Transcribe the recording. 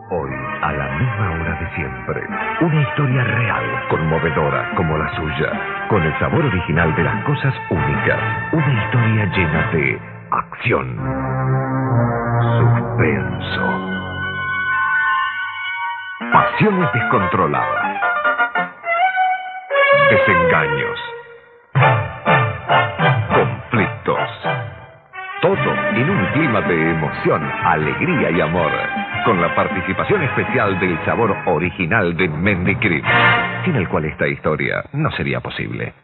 Hoy, a la misma hora de siempre, una historia real, conmovedora como la suya, con el sabor original de las cosas únicas. Una historia llena de acción, suspenso, pasiones descontroladas, desengaños, conflictos. Todo en un clima de emoción, alegría y amor, con la participación especial del sabor original de Mendy Cream, sin el cual esta historia no sería posible.